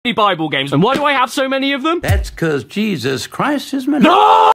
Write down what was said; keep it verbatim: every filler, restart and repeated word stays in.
Bible games. And why do I have so many of them? That's because Jesus Christ is my... No!